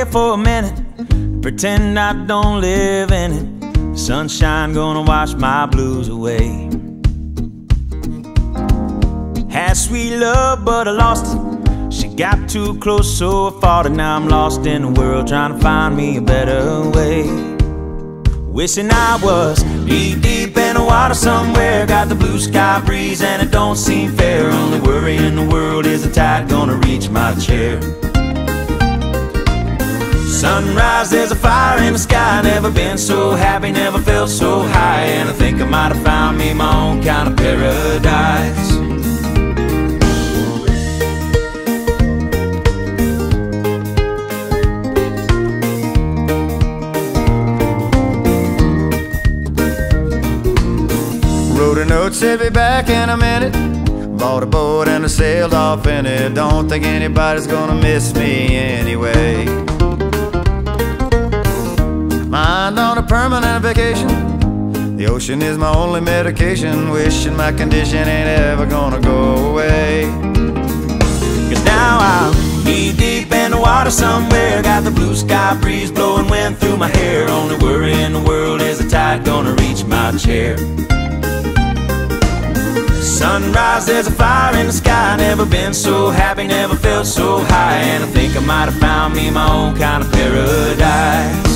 for a minute, pretend I don't live in it. Sunshine gonna wash my blues away. Had sweet love, but I lost it. She got too close, so I fought it. Now I'm lost in the world, trying to find me a better way. Wishing I was deep in the water somewhere. Got the blue sky breeze and it don't seem fair. Only worry in the world is the tide gonna reach my chair. Sunrise, there's a fire in the sky. Never been so happy, never felt so high. And I think I might have found me my own kind of paradise. Wrote a note, said be back in a minute. Bought a boat and I sailed off in it. Don't think anybody's gonna miss me anyway. Mind on a permanent vacation. The ocean is my only medication. Wishing my condition ain't ever gonna go away. Cause now I'm deep in the water somewhere. Got the blue sky breeze blowing wind through my hair. Only worry in the world is the tide gonna reach my chair. Sunrise, there's a fire in the sky. Never been so happy, never felt so high. And I think I might have found me my own kind of paradise.